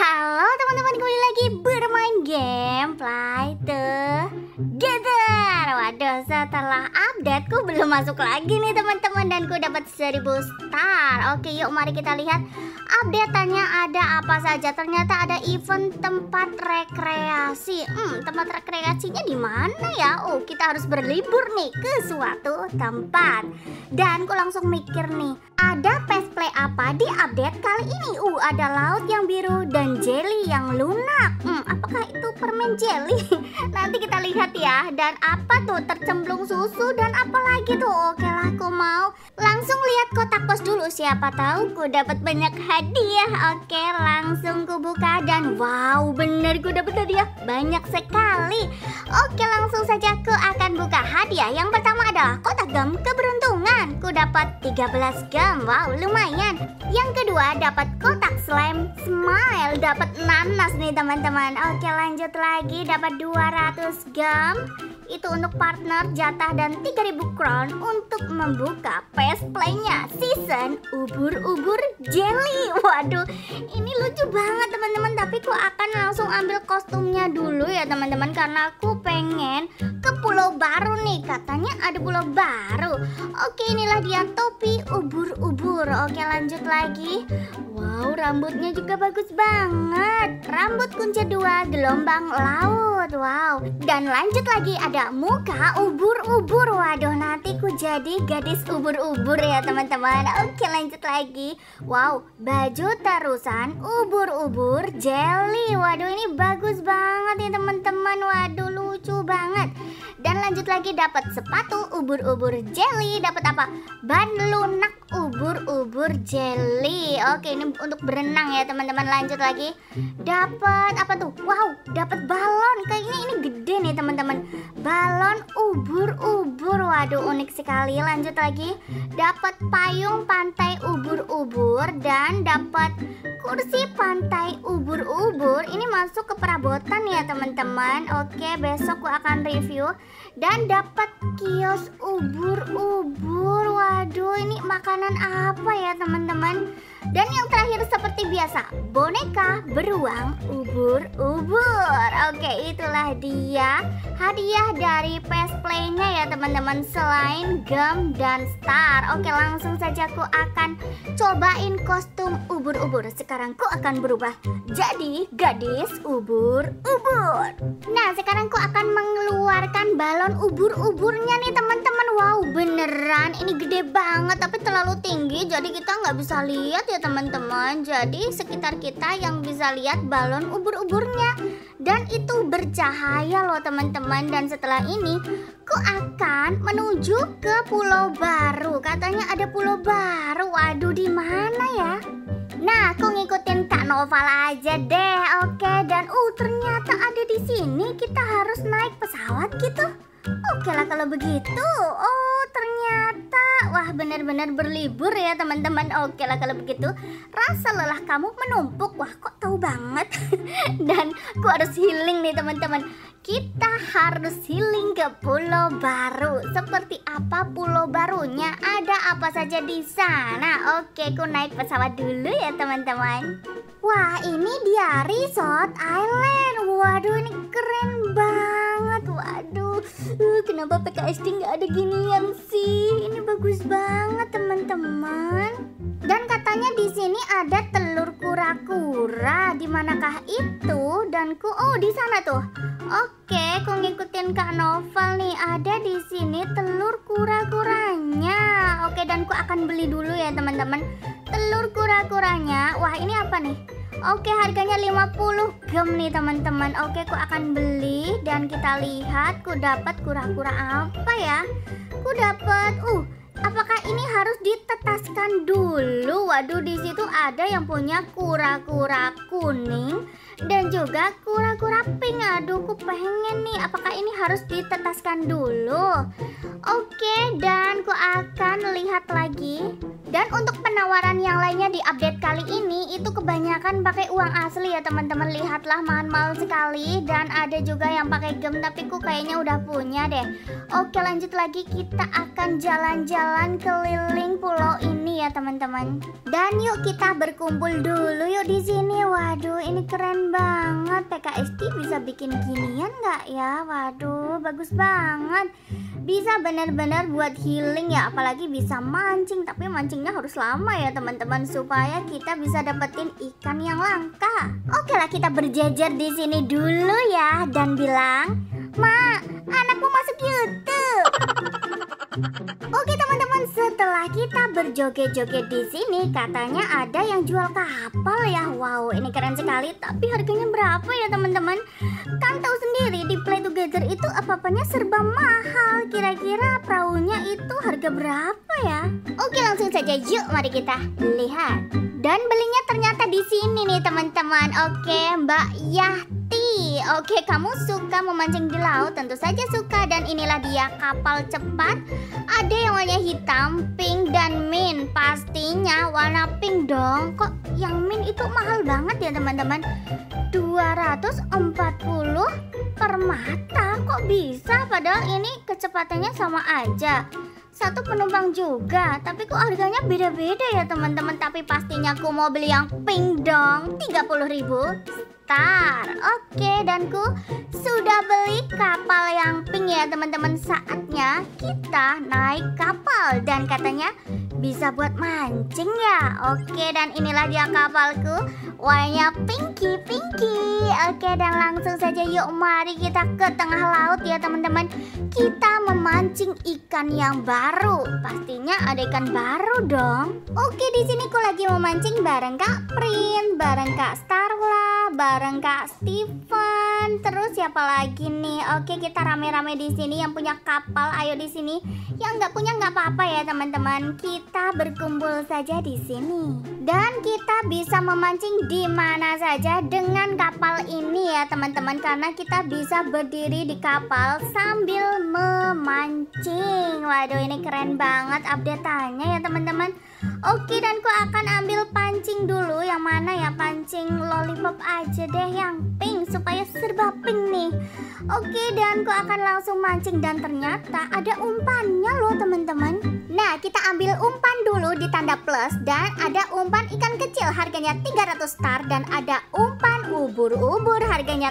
Halo teman-teman, kembali lagi bermain game Fly Together. Waduh, setelah update ku belum masuk lagi nih teman-teman, dan ku dapat 1000 star. Oke, yuk mari kita lihat update-nya ada apa saja. Ternyata ada event tempat rekreasi. Tempat rekreasinya di mana ya? Oh, kita harus berlibur nih ke suatu tempat. Dan ku langsung mikir nih, ada play apa di update kali ini? Ada laut yang biru dan jelly yang lunak. Apakah itu permen jelly? Nanti kita lihat ya. Dan apa tuh, tercemplung susu dan apa lagi tuh? Oke lah, aku mau langsung lihat kotak pos dulu. Siapa tahu ku dapat banyak hadiah. Oke, langsung ku buka dan wow, bener ku dapat hadiah banyak sekali. Oke, langsung saja ku akan buka hadiah. Yang pertama adalah kotak gam keberuntungan. Ku dapat 13 gam. Wow, lumayan. Yang kedua dapat kotak slime smile, dapat nanas nih teman-teman. Oke, lanjut lagi, dapat 200 gam. Itu untuk partner jatah dan 3000 crown untuk membuka PS Play-nya season ubur-ubur jelly. Waduh, ini lucu banget teman-teman, tapi aku akan langsung ambil kostumnya dulu ya teman-teman, karena aku pengen ke pulau baru nih. Katanya ada pulau baru. Oke, inilah dia topi ubur-ubur. Oke, lanjut lagi. Wow, rambutnya juga bagus banget. Rambut kuncir 2 gelombang laut. Wow. Dan lanjut lagi ada muka ubur-ubur. Waduh, nanti ku jadi gadis ubur-ubur ya teman-teman. Oke, lanjut lagi. Wow, baju terusan ubur-ubur jelly. Waduh, ini bagus banget ya teman-teman. Waduh, lucu banget. Dan lanjut lagi dapat sepatu ubur-ubur jelly. Dapat apa? Ban lunak ubur-ubur jelly. Oke, ini untuk berenang ya teman-teman. Lanjut lagi. Dapat apa tuh? Wow, dapat balon. Kayaknya ini gede nih teman-teman. Balon ubur-ubur. Waduh, unik sekali. Lanjut lagi. Dapat payung pantai ubur-ubur dan dapat kursi pantai ubur-ubur. Ini masuk ke perabotan ya teman-teman. Oke, besok aku akan review. Dan dapat kios ubur-ubur. Waduh, ini makanan apa ya teman-teman? Dan yang terakhir seperti biasa, boneka beruang ubur-ubur. Oke, itulah dia hadiah dari PS Play-nya ya teman-teman, selain gam dan star. Oke, langsung saja aku akan cobain kostum ubur-ubur. Sekarang ku akan berubah jadi gadis ubur-ubur. Nah, sekarang ku akan mengeluarkan balon ubur-uburnya nih teman-teman. Wow, beneran ini gede banget tapi terlalu tinggi, jadi kita nggak bisa lihat ya teman-teman. Jadi sekitar kita yang bisa lihat balon ubur-uburnya. Dan itu bercahaya loh teman-teman. Dan setelah ini ku akan menuju ke pulau baru. Katanya ada pulau baru. Waduh, di mana ya? Nah, aku ngikutin Kak Noval aja deh. Oke, dan ternyata ada di sini. Kita harus naik pesawat gitu. Oke lah kalau begitu. Ternyata wah, benar-benar berlibur ya teman-teman. Oke lah kalau begitu. Rasa lelah kamu menumpuk. Wah, kok tahu banget. Dan aku harus healing nih teman-teman. Kita harus healing ke pulau baru. Seperti apa pulau barunya? Ada apa saja di sana? Oke, aku naik pesawat dulu ya teman-teman. Wah, ini dia Resort Island. Waduh, ini keren banget. Waduh, kenapa PKSD nggak ada ginian sih? Ini bagus banget teman-teman. Dan katanya di sini ada telur kura-kura. Di manakah itu? Dan di sana tuh. Oke, aku ngikutin Kak Noval nih. Ada di sini telur kura-kuranya. Oke, dan aku akan beli dulu ya teman-teman. Telur kura-kuranya. Wah, ini apa nih? Oke, harganya 50 gem nih teman-teman. Oke, aku akan beli dan kita lihat ku dapat kura-kura apa ya? Ku dapat apakah ini harus ditetaskan dulu? Waduh, di situ ada yang punya kura-kura kuning dan juga kura-kura pink. Aduh, ku pengen nih. Apakah ini harus ditetaskan dulu? Oke, dan ku akan lihat lagi. Dan untuk penawaran yang lainnya di update kali ini itu kebanyakan pakai uang asli ya teman-teman. Lihatlah mahal-mahal sekali. Dan ada juga yang pakai gem, tapi ku kayaknya udah punya deh. Oke, lanjut lagi, kita akan jalan-jalan keliling pulau ini ya teman-teman. Dan yuk kita berkumpul dulu yuk di sini. Waduh, ini keren banget. PKSD bisa bikin ginian nggak ya? Waduh, bagus banget. Bisa benar-benar buat healing ya, apalagi bisa mancing. Tapi mancingnya harus lama ya teman-teman, supaya kita bisa dapetin ikan yang langka. Oke lah, kita berjejer di sini dulu ya dan bilang, "Ma, anakku masuk YouTube." Oke teman-teman, setelah kita berjoget-joget di sini, katanya ada yang jual kapal ya. Wow, ini keren sekali. Tapi harganya berapa ya teman-teman? Kan tahu sendiri di Play Together itu apa-apanya serba mahal. Kira-kira perahunya itu harga berapa ya? Oke, langsung saja yuk, mari kita lihat. Dan belinya ternyata di sini nih teman-teman. Oke, Mbak Yati. Oke, kamu suka memancing di laut? Tentu saja suka. Dan inilah dia kapal cepat. Ada yang warnanya hitam, pink, dan mint. Pastinya warna pink dong. Kok yang mint itu mahal banget ya teman-teman? 240 per mata. Kok bisa? Padahal ini kecepatannya sama aja. Satu penumpang juga, tapi kok harganya beda-beda ya teman-teman. Tapi pastinya aku mau beli yang pink dong. 30.000 star. Oke, dan ku sudah beli kapal yang pink ya teman-teman. Saatnya kita naik kapal. Dan katanya bisa buat mancing ya. Oke, dan inilah dia kapalku. Warnanya pinky. Oke, dan langsung saja yuk, mari kita ke tengah laut ya teman-teman. Kita memancing ikan yang baru. Pastinya ada ikan baru dong. Oke, di sini ku lagi memancing bareng Kak Prin, bareng Kak Starla, bareng Kak Steven. Terus siapa lagi nih? Oke, kita rame-rame di sini. Yang punya kapal ayo di sini. Yang nggak punya nggak apa-apa ya teman-teman. Kita berkumpul saja di sini. Dan kita bisa memancing di mana saja dengan kapal ini ya teman-teman, karena kita bisa berdiri di kapal sambil memancing. Waduh, ini keren banget update-nya ya teman-teman. Oke, dan ku akan ambil pancing dulu. Yang mana ya? Pancing lollipop aja deh, yang pink, supaya serba pink nih. Oke, dan ku akan langsung mancing. Dan ternyata ada umpannya loh teman-teman. Nah, kita ambil umpan dulu di tanda plus. Dan ada umpan ikan kecil harganya 300 star. Dan ada umpan ubur-ubur harganya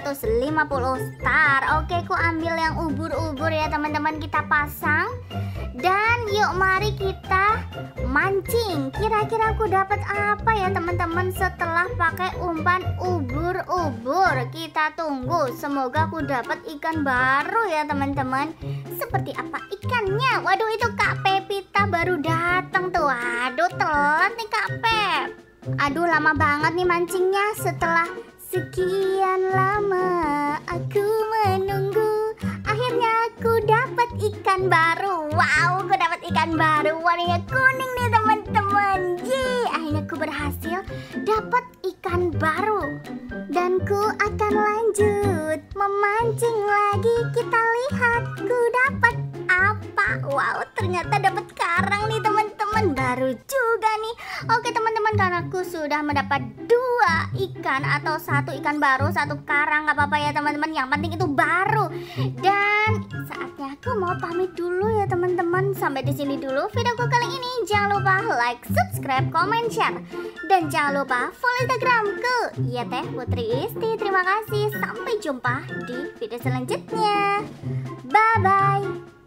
750 star. Oke, ku ambil yang ubur-ubur ya teman-teman. Kita pasang. Dan yuk mari kita mancing. Kira-kira aku dapat apa ya teman-teman setelah pakai umpan ubur-ubur? Kita tunggu. Semoga aku dapat ikan baru ya teman-teman. Seperti apa ikannya? Waduh, itu Kak Pepita baru datang tuh. Waduh, telat nih Kak Pep. Aduh, lama banget nih mancingnya. Setelah sekian lama aku menunggu, akhirnya aku dapat ikan baru. Wow, aku dapat ikan baru warnanya kuning nih teman-teman. Yeay, akhirnya aku berhasil dapat ikan baru. Dan ku akan lanjut memancing lagi. Kita lihat ku dapat apa. Wow, ternyata dapat karang nih teman-teman. Baru juga nih. Oke teman-teman, karena aku sudah mendapat 2 ikan atau 1 ikan baru, 1 karang, nggak apa-apa ya teman-teman. Yang penting itu baru. Dan saatnya aku mau pamit dulu ya teman-teman. Sampai di sini dulu videoku kali ini. Jangan lupa like, subscribe, comment, share. Dan jangan lupa follow Instagramku, ya Teh Putri Isti. Terima kasih. Sampai jumpa di video selanjutnya. Bye bye.